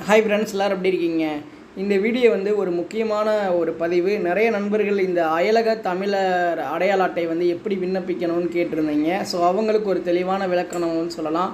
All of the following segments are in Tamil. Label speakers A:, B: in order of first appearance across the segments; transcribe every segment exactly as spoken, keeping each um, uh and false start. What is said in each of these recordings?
A: ஹாய் ஃப்ரெண்ட்ஸ், எல்லோரும் எப்படி இருக்கீங்க? இந்த வீடியோ வந்து ஒரு முக்கியமான ஒரு பதிவு. நிறைய நண்பர்கள் இந்த அயலக தமிழர் அடையாள அட்டை வந்து எப்படி விண்ணப்பிக்கணும்னு கேட்டிருந்தீங்க. ஸோ அவங்களுக்கு ஒரு தெளிவான விளக்கணும்னு சொல்லலாம்.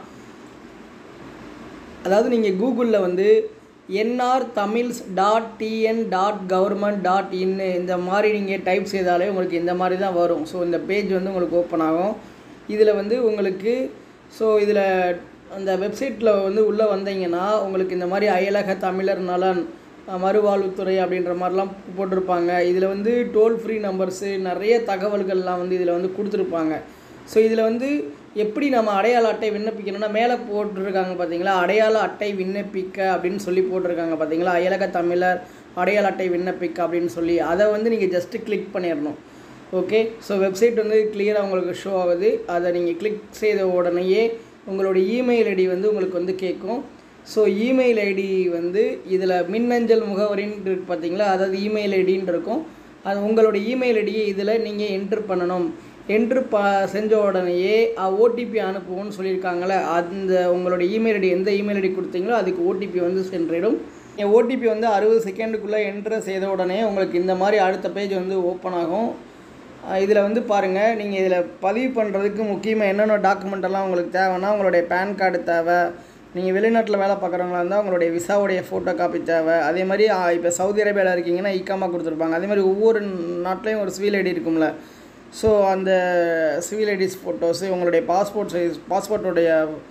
A: அதாவது நீங்கள் கூகுளில் வந்து NR Tamils dot TN dot government dot in இந்த மாதிரி நீங்கள் டைப் செய்தாலே உங்களுக்கு இந்த மாதிரி தான் வரும். ஸோ இந்த பேஜ் வந்து உங்களுக்கு ஓப்பன் ஆகும். இதில் வந்து உங்களுக்கு ஸோ இதில் அந்த வெப்சைட்டில் வந்து உள்ளே வந்தீங்கன்னா உங்களுக்கு இந்த மாதிரி அயலக தமிழர் நலன் மறுவாழ்வுத்துறை அப்படின்ற மாதிரிலாம் போட்டிருப்பாங்க. இதில் வந்து டோல் ஃப்ரீ நம்பர்ஸு நிறைய தகவல்கள்லாம் வந்து இதில் வந்து கொடுத்துருப்பாங்க. ஸோ இதில் வந்து எப்படி நம்ம அடையாள அட்டை விண்ணப்பிக்கணும்னா மேலே போட்டிருக்காங்க பார்த்தீங்களா, அடையாள அட்டை விண்ணப்பிக்க அப்படின்னு சொல்லி போட்டிருக்காங்க பார்த்தீங்களா, அயலக தமிழர் அடையாள அட்டை விண்ணப்பிக்க அப்படின்னு சொல்லி அதை வந்து நீங்கள் ஜஸ்ட்டு கிளிக் பண்ணிடணும். ஓகே, ஸோ வெப்சைட் வந்து கிளியராக உங்களுக்கு ஷோ ஆகுது. அதை நீங்கள் கிளிக் செய்த உடனேயே உங்களுடைய இமெயில் ஐடி வந்து உங்களுக்கு வந்து கேட்கும். ஸோ இமெயில் ஐடி வந்து இதில் மின்னஞ்சல் முகவரின்னு இருக்குது பார்த்தீங்களா, அதாவது இமெயில் ஐடின்னு இருக்கும். அது உங்களுடைய இமெயில் ஐடியை இதில் நீங்கள் என்ட்ரு பண்ணணும். என்ட்ரு ப செஞ்ச உடனேயே ஓடிபி அனுப்புவோன்னு சொல்லியிருக்காங்களே, அந்த உங்களுடைய இமெயில் ஐடி எந்த இமெயில் ஐடி கொடுத்தீங்களோ அதுக்கு ஓடிபி வந்து சென்றிடும். ஓடிபி வந்து அறுபது செகண்டுக்குள்ளே என்ட்ரு செய்த உடனே உங்களுக்கு இந்த மாதிரி அடுத்த பேஜ் வந்து ஓப்பன் ஆகும். இதில் வந்து பாருங்கள், நீங்கள் இதில் பதிவு பண்ணுறதுக்கு முக்கியமாக என்னென்ன டாக்குமெண்ட்டெல்லாம் உங்களுக்கு தேவைன்னா, உங்களுடைய பேன் கார்டு தேவை. நீங்கள் வெளிநாட்டில் வேலை பார்க்குறவங்களா இருந்தால் உங்களுடைய விசாவுடைய ஃபோட்டோ காப்பி தேவை. அதே மாதிரி இப்போ சவுதி அரேபியாவில் இருக்கீங்கன்னா இக்காமா கொடுத்துருப்பாங்க. அதே மாதிரி ஒவ்வொரு நாட்டிலையும் ஒரு சிவில் ஐடி இருக்கும்ல, ஸோ அந்த சிவில் ஐடிஸ் ஃபோட்டோஸு, உங்களுடைய பாஸ்போர்ட் சைஸ் பாஸ்போர்ட்டோடைய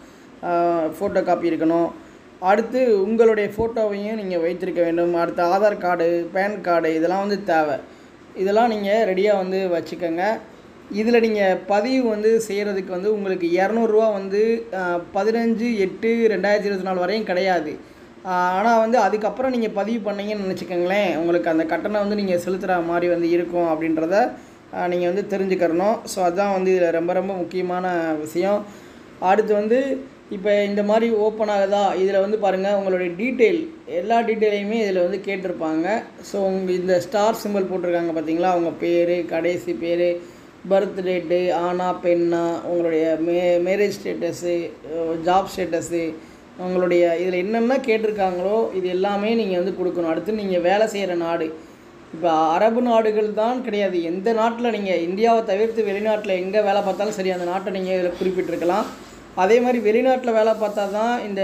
A: ஃபோட்டோ காப்பி இருக்கணும். அடுத்து உங்களுடைய ஃபோட்டோவையும் நீங்கள் வைத்திருக்க வேண்டும். அடுத்து ஆதார் கார்டு, பேன் கார்டு இதெல்லாம் வந்து தேவை. இதெல்லாம் நீங்கள் ரெடியாக வந்து வச்சுக்கோங்க. இதில் நீங்கள் பதிவு வந்து செய்கிறதுக்கு வந்து உங்களுக்கு இரநூறுவா வந்து பதினஞ்சு எட்டு ரெண்டாயிரத்தி இருபத்தி நாலு வரையும் கிடையாது. ஆனால் வந்து அதுக்கப்புறம் நீங்கள் பதிவு பண்ணிங்கன்னு நினச்சிக்கோங்களேன், உங்களுக்கு அந்த கட்டணம் வந்து நீங்கள் செலுத்துகிற மாதிரி வந்து இருக்கும் அப்படின்றத நீங்கள் வந்து தெரிஞ்சுக்கிறணும். ஸோ அதுதான் வந்து இதில் ரொம்ப ரொம்ப முக்கியமான விஷயம். அடுத்து வந்து இப்போ இந்த மாதிரி ஓப்பன் ஆகுதா, இதில் வந்து பாருங்கள் உங்களுடைய டீட்டெயில் எல்லா டீட்டெயிலையுமே இதில் வந்து கேட்டிருப்பாங்க. ஸோ உங்கள் இந்த ஸ்டார் சிம்பிள் போட்டிருக்காங்க பார்த்தீங்களா, உங்கள் பேர், கடைசி பேர், பர்த் டேட்டு, ஆனா பெண்ணா, உங்களுடைய மே மேரேஜ் ஸ்டேட்டஸு, ஜாப் ஸ்டேட்டஸு, உங்களுடைய இதில் என்னென்ன கேட்டிருக்காங்களோ இது எல்லாமே நீங்கள் வந்து கொடுக்கணும். அடுத்து நீங்கள் வேலை செய்கிற நாடு, இப்போ அரபு நாடுகள் தான் கிடையாது, எந்த நாட்டில் நீங்கள் இந்தியாவை தவிர்த்து வெளிநாட்டில் எங்கே வேலை பார்த்தாலும் சரி அந்த நாட்டை நீங்கள் இதில் குறிப்பிட்டிருக்கலாம். அதே மாதிரி வெளிநாட்டில் வேலை பார்த்தா தான் இந்த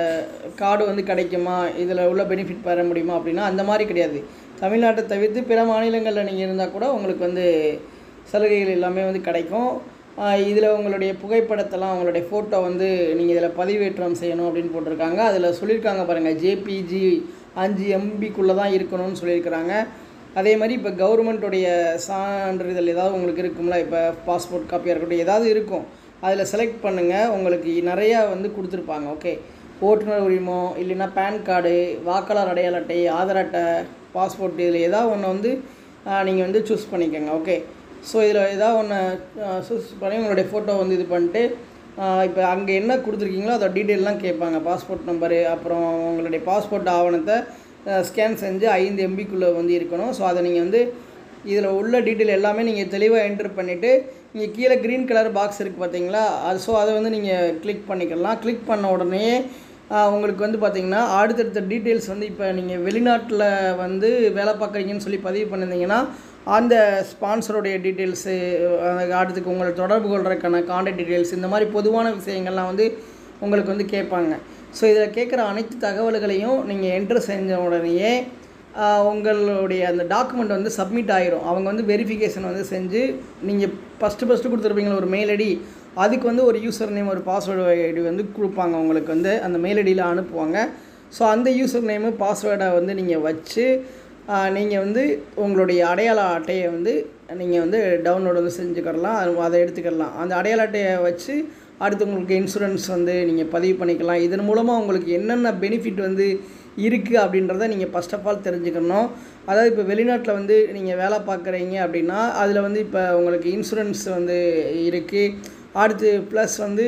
A: கார்டு வந்து கிடைக்குமா, இதில் உள்ள பெனிஃபிட் பெற முடியுமா அப்படின்னா அந்த மாதிரி கிடையாது. தமிழ்நாட்டை தவிர்த்து பிற மாநிலங்களில் நீங்கள் இருந்தால் கூட உங்களுக்கு வந்து சலுகைகள் எல்லாமே வந்து கிடைக்கும். இதில் உங்களுடைய புகைப்படத்தெல்லாம் உங்களுடைய ஃபோட்டோ வந்து நீங்கள் இதில் பதிவேற்றம் செய்யணும் அப்படின்னு போட்டிருக்காங்க. அதில் சொல்லியிருக்காங்க பாருங்கள், ஜேபிஜி அஞ்சு எம்பிக்குள்ளே தான் இருக்கணும்னு சொல்லியிருக்கிறாங்க. அதே மாதிரி இப்போ கவர்மெண்ட்டுடைய சான்றிதழ் ஏதாவது உங்களுக்கு இருக்கும்ல, இப்போ பாஸ்போர்ட் காப்பியாக இருக்கட்டும் ஏதாவது இருக்கும், அதில் செலக்ட் பண்ணுங்கள். உங்களுக்கு நிறையா வந்து கொடுத்துருப்பாங்க. ஓகே, ஓட்டுநர் உரிமம் இல்லைன்னா பேன் கார்டு, வாக்காளர் அடையாள அட்டை, ஆதார் அட்டை, பாஸ்போர்ட் இதில் ஏதாவது ஒன்று வந்து நீங்கள் வந்து சூஸ் பண்ணிக்கோங்க. ஓகே, ஸோ இதில் ஏதாவது ஒன்று சூஸ் பண்ணி உங்களுடைய ஃபோட்டோ வந்து இது பண்ணிட்டு இப்போ அங்கே என்ன கொடுத்துருக்கீங்களோ அதோட டீட்டெயிலெலாம் கேட்பாங்க. பாஸ்போர்ட் நம்பரு, அப்புறம் உங்களுடைய பாஸ்போர்ட் ஆவணத்தை ஸ்கேன் செஞ்சு ஐந்து எம்பிக்குள்ளே வந்து இருக்கணும். ஸோ அதை நீங்கள் வந்து இதில் உள்ள டீட்டெயில் எல்லாமே நீங்கள் தெளிவாக என்ட்ரு பண்ணிவிட்டு நீங்கள் கீழே க்ரீன் கலர் பாக்ஸ் இருக்குது பார்த்தீங்களா, அது ஸோ அதை வந்து நீங்கள் கிளிக் பண்ணிக்கலாம். கிளிக் பண்ண உடனே உங்களுக்கு வந்து பார்த்திங்கன்னா அடுத்தடுத்த டீட்டெயில்ஸ் வந்து இப்போ நீங்கள் வெளிநாட்டில் வந்து வேலை பார்க்குறீங்கன்னு சொல்லி பதிவு பண்ணியிருந்தீங்கன்னா அந்த ஸ்பான்சருடைய டீட்டெயில்ஸு, அடுத்துக்கு உங்களை தொடர்பு கொள்கிறதுக்கான கான்டாக்ட் டீட்டெயில்ஸ், இந்த மாதிரி பொதுவான விஷயங்கள்லாம் வந்து உங்களுக்கு வந்து கேட்பாங்க. ஸோ இதில் கேட்குற அனைத்து தகவல்களையும் நீங்கள் என்ட்ரு செஞ்ச உடனேயே உங்களுடைய அந்த டாக்குமெண்ட் வந்து சப்மிட் ஆகிரும். அவங்க வந்து வெரிஃபிகேஷன் வந்து செஞ்சு நீங்கள் ஃபஸ்ட்டு ஃபஸ்ட்டு கொடுத்துருப்பீங்களா ஒரு மெயில் ஐடி, அதுக்கு வந்து ஒரு யூசர் நேம் ஒரு பாஸ்வேர்டு ஐடி வந்து கொடுப்பாங்க. உங்களுக்கு வந்து அந்த மெயில் ஐடியில் அனுப்புவாங்க. ஸோ அந்த யூசர் நேமு பாஸ்வேர்டை வந்து நீங்கள் வச்சு நீங்கள் வந்து உங்களுடைய அடையாள அட்டையை வந்து நீங்கள் வந்து டவுன்லோடு வந்து செஞ்சுக்கிடலாம், அதை எடுத்துக்கிடலாம். அந்த அடையாள அட்டையை வச்சு அடுத்து உங்களுக்கு இன்சூரன்ஸ் வந்து நீங்கள் பதிவு பண்ணிக்கலாம். இதன் மூலமாக உங்களுக்கு என்னென்ன பெனிஃபிட் வந்து இருக்குது அப்படின்றத நீங்கள் ஃபஸ்ட் ஆஃப் ஆல் தெரிஞ்சுக்கணும். அதாவது இப்போ வெளிநாட்டில் வந்து நீங்கள் வேலை பார்க்குறீங்க அப்படின்னா அதில் வந்து இப்போ உங்களுக்கு இன்சூரன்ஸ் வந்து இருக்குது. அடுத்து ப்ளஸ் வந்து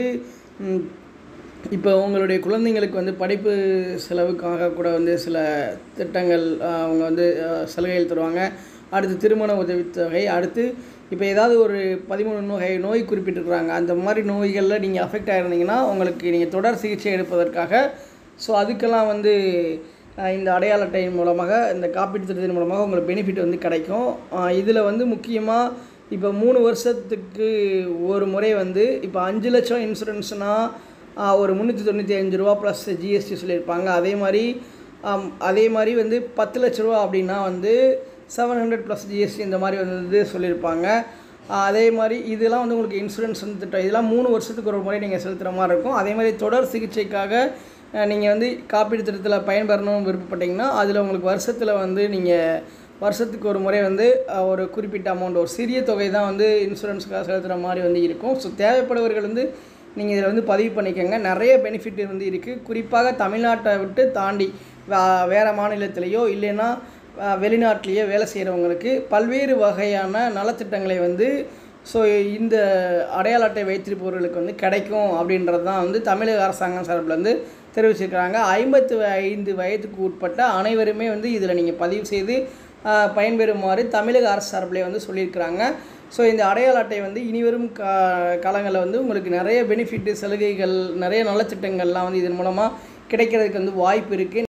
A: இப்போ உங்களுடைய குழந்தைங்களுக்கு வந்து படிப்பு செலவுக்காக கூட வந்து சில திட்டங்கள் அவங்க வந்து சலுகைகள் தருவாங்க. அடுத்து திருமண உதவித்தொகை, அடுத்து இப்போ ஏதாவது ஒரு பதிமூணு நோய் நோய் குறிப்பிட்டிருக்கிறாங்க, அந்த மாதிரி நோய்களில் நீங்கள் அஃபெக்ட் ஆகிருந்தீங்கன்னா உங்களுக்கு நீங்கள் தொடர் சிகிச்சை எடுப்பதற்காக ஸோ அதுக்கெல்லாம் வந்து இந்த அடையாள அட்டை மூலமாக இந்த காப்பீட்டு திட்டத்தின் மூலமாக உங்களுக்கு பெனிஃபிட் வந்து கிடைக்கும். இதில் வந்து முக்கியமாக இப்போ மூணு வருஷத்துக்கு ஒரு முறை வந்து இப்போ அஞ்சு லட்சம் இன்சூரன்ஸ்னால் ஒரு முந்நூற்றி தொண்ணூற்றி அஞ்சு ரூபா ப்ளஸ் ஜிஎஸ்டி சொல்லியிருப்பாங்க. அதே மாதிரி அதே மாதிரி வந்து பத்து லட்ச ரூபா அப்படின்னா வந்து செவன் ஹண்ட்ரட் ப்ளஸ் ஜிஎஸ்டி இந்த மாதிரி வந்து சொல்லியிருப்பாங்க. அதே மாதிரி இதெல்லாம் வந்து உங்களுக்கு இன்சூரன்ஸ் வந்து திட்டம் இதெல்லாம் மூணு வருஷத்துக்கு ஒரு முறை நீங்கள் செலுத்துகிற மாதிரி இருக்கும். அதே மாதிரி தொடர் சிகிச்சைக்காக நீங்கள் வந்து காப்பீடு திட்டத்தில் பயன்பெறணும்னு விருப்பப்பட்டீங்கன்னா அதில் உங்களுக்கு வருஷத்தில் வந்து நீங்கள் வருஷத்துக்கு ஒரு முறை வந்து ஒரு குறிப்பிட்ட அமௌண்ட் ஒரு சிறிய தொகை தான் வந்து இன்சூரன்ஸுக்காக செலுத்துகிற மாதிரி வந்து இருக்கும். ஸோ தேவைப்படுவர்கள் வந்து நீங்கள் இதில் வந்து பதிவு பண்ணிக்கோங்க. நிறைய பெனிஃபிட் வந்து இருக்குது. குறிப்பாக தமிழ்நாட்டை விட்டு தாண்டி வேறு மாநிலத்திலேயோ இல்லைன்னா வெளிநாட்டிலேயோ வேலை செய்கிறவங்களுக்கு பல்வேறு வகையான நலத்திட்டங்களை வந்து ஸோ இந்த அடையாள அட்டை வைத்திருப்பவர்களுக்கு வந்து கிடைக்கும் அப்படின்றது தான் வந்து தமிழக அரசாங்கம் சார்பில் வந்து தெரிவிச்சிருக்கிறாங்க. ஐம்பத்து ஐந்து வயதுக்கு உட்பட்ட அனைவருமே வந்து இதில் நீங்கள் பதிவு செய்து பயன்பெறுமாறு தமிழக அரசு சார்பிலே வந்து சொல்லியிருக்கிறாங்க. ஸோ இந்த அடையாள அட்டை வந்து இனிவரும் கா காலங்களில் வந்து உங்களுக்கு நிறைய பெனிஃபிட்டு சலுகைகள் நிறைய நலத்திட்டங்கள்லாம் வந்து இதன் மூலமாக கிடைக்கிறதுக்கு வந்து வாய்ப்பு இருக்குது.